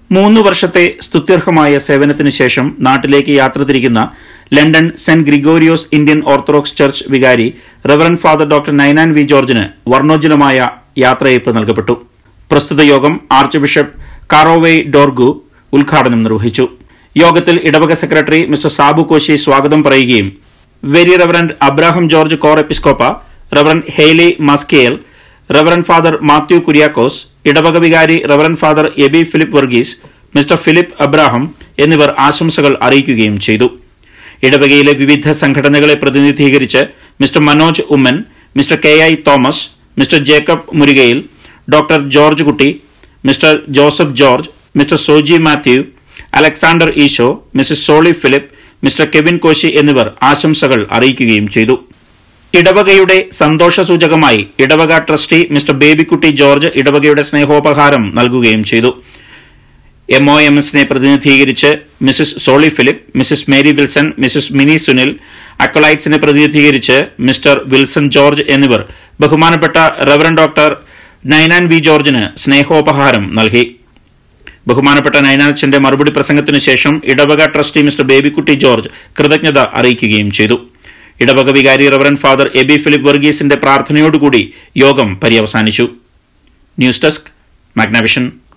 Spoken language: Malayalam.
3 വർഷത്തെ സ്തുത്യർഹമായ സേവനത്തിനു ശേഷം നാട്ടിലേക്ക് യാത്ര തിരിക്കുന്ന London Saint Gregorios Indian Orthodox church വികാരി reverend father doctor Ninan V ജോർജിന് വർണ്ണോജ്വലമായ യാത്രയയപ്പ് നൽകപ്പെട്ടു. പ്രസ്തുത യോഗം ആർച്ച് ബിഷപ്പ് കാറോവേ ഡോർഗു ഉദ്ഘാടനം നിർവഹിച്ചു. യോഗത്തിൽ ഇടവക സെക്രട്ടറി മിസ്റ്റർ സാബു കോശി സ്വാഗതം പറയുകയും very reverend Abraham George cor episcopa, reverend Hayley Maskell, reverend father Mathew Kuriakose, ഇടവക വികാരി reverend father Eby Philip Varghese, Mr Philip Abraham എന്നിവർ ആശംസകൾ അറിയിക്കുകയും ചെയ്തു. ഇടവകയിലെ വിവിധ സംഘടനകളെ പ്രതിനിധീകരിച്ച് Mr Manoj Oommen, Mr K I Thomas, Mr Jacob Murukayil, doctor George Kutty, Mr Joseph George, Mr Soji Mathew, Alexander Eesho, Mr Soly Philip, Mr Kevin Koshy എന്നിവർ ആശംസകൾ അറിയിക്കുകയും ചെയ്തു. ഇടവകയുടെ സന്തോഷസൂചകമായി ഇടവക ട്രസ്റ്റി മിസ്റ്റർ ബേബിക്കുട്ടി ജോർജ് ഇടവകയുടെ സ്നേഹോപഹാരം നൽകുകയും ചെയ്തു. MOMSനെ പ്രതിനിധീകരിച്ച് Mrs Soly Philip, Mrs Mary Wilson, Mrs Mini Sunil, അക്കോളൈറ്റ്സിനെ പ്രതിനിധീകരിച്ച് മിസ്റ്റർ വിൽസൺ ജോർജ് എന്നിവർ ബഹുമാനപ്പെട്ട റവറന്റ് ഡോക്ടർ നൈനാൻ വി ജോർജിന് സ്നേഹോപഹാരം നൽകി. ബഹുമാനപ്പെട്ട നൈനാച്ചന്റെ മറുപടി പ്രസംഗത്തിനു ശേഷം ഇടവക ട്രസ്റ്റി മിസ്റ്റർ ബേബിക്കുട്ടി ജോർജ് കൃതജ്ഞത അറിയിക്കുകയും ചെയ്തു. ഇടവക വികാരി റവറന്റ് ഫാദർ എബി ഫിലിപ്പ് വർഗീസിന്റെ പ്രാർത്ഥനയോടുകൂടി യോഗം പര്യവസാനിച്ചു. News desk Magnavision.